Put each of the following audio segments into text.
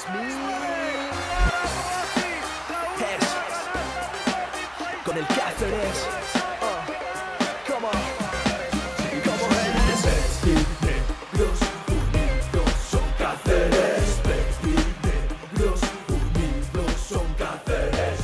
Con el Cáceres. Negros unidos son Cáceres. Negros unidos son Cáceres.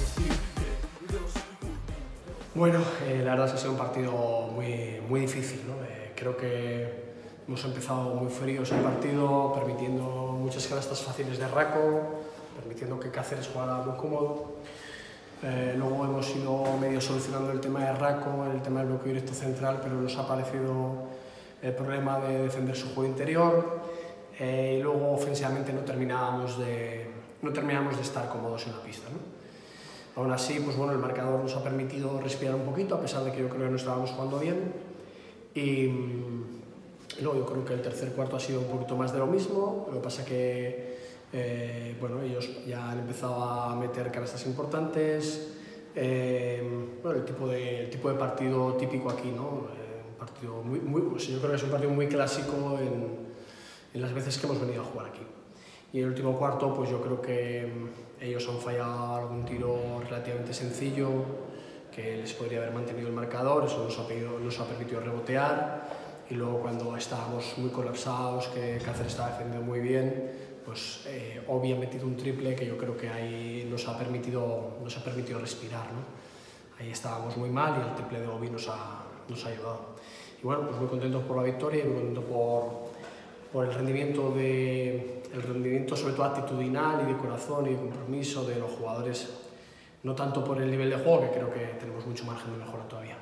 Bueno, la verdad es que ha sido un partido muy difícil, ¿no? Creo que hemos empezado muy fríos el partido, permitiendo muchas canastas fáciles de Raco, permitiendo que Cáceres jugara muy cómodo. Luego hemos ido medio solucionando el tema de Raco, el tema del bloqueo directo central, pero nos ha parecido el problema de defender su juego interior. Y luego ofensivamente no terminábamos de estar cómodos en la pista, ¿no? Aún así, pues bueno, el marcador nos ha permitido respirar un poquito, a pesar de que yo creo que no estábamos jugando bien. Y luego yo creo que el tercer cuarto ha sido un poquito más de lo mismo. Lo que pasa que bueno, ellos ya han empezado a meter canastas importantes. Bueno, el tipo de partido típico aquí, ¿no? Un partido pues yo creo que es un partido muy clásico en las veces que hemos venido a jugar aquí. Y en el último cuarto, pues yo creo que ellos han fallado algún tiro relativamente sencillo, que les podría haber mantenido el marcador, eso nos ha permitido rebotear. Y luego cuando estábamos muy colapsados, que Cáceres estaba defendiendo muy bien, pues Obi ha metido un triple que yo creo que ahí nos ha permitido respirar, ¿no? Ahí estábamos muy mal y el triple de Obi nos ha ayudado. Y bueno, pues muy contentos por la victoria y muy contentos por el rendimiento sobre todo actitudinal y de corazón y de compromiso de los jugadores, no tanto por el nivel de juego, que creo que tenemos mucho margen de mejora todavía.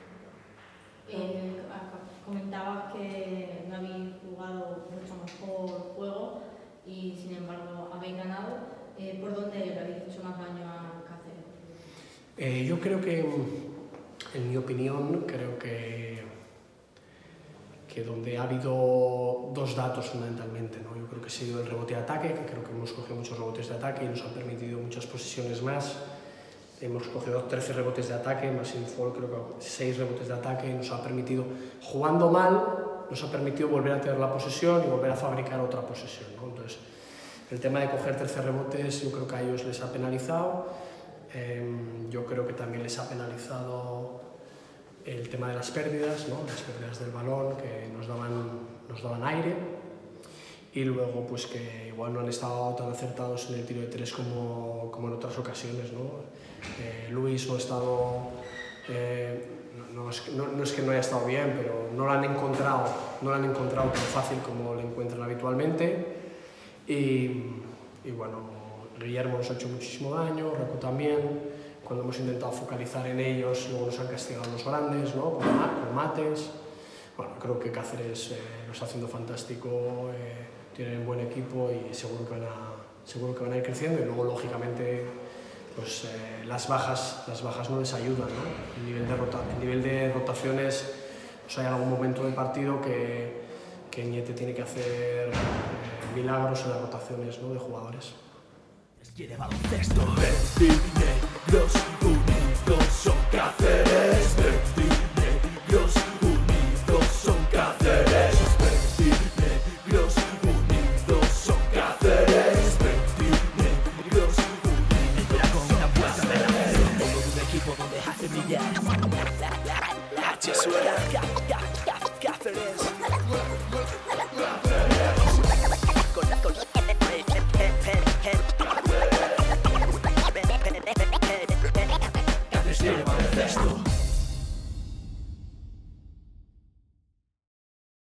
Comentabas que no habéis jugado mucho mejor juego y sin embargo habéis ganado. ¿Por dónde le habéis hecho más daño a Cáceres? Yo creo que, en mi opinión, creo que donde ha habido dos datos fundamentalmente, ¿no? Yo creo que ha sido el rebote de ataque, que creo que hemos cogido muchos rebotes de ataque y nos han permitido muchas posesiones más. Hemos cogido 13 rebotes de ataque, más info, creo que 6 rebotes de ataque, y nos ha permitido, jugando mal, nos ha permitido volver a tener la posesión y volver a fabricar otra posesión, ¿no? Entonces, el tema de coger 13 rebotes, yo creo que a ellos les ha penalizado. Yo creo que también les ha penalizado el tema de las pérdidas, ¿no? Las pérdidas del balón que nos daban aire, y luego pues que igual no han estado tan acertados en el tiro de tres como en otras ocasiones, ¿no? Luis no ha estado, no es que no haya estado bien, pero no lo han encontrado tan fácil como lo encuentran habitualmente. Y bueno, Guillermo nos ha hecho muchísimo daño, Raco también. Cuando hemos intentado focalizar en ellos, luego nos han castigado los grandes, ¿no? Con mates. Bueno, creo que Cáceres lo está haciendo fantástico, tienen un buen equipo y seguro que van a ir creciendo. Y luego, lógicamente, pues, las bajas no les ayudan, ¿no? El nivel de rotaciones, pues hay algún momento del partido que Ñete tiene que hacer milagros en las rotaciones, ¿no? De jugadores. Quiere baloncesto. Negros unidos son Cáceres.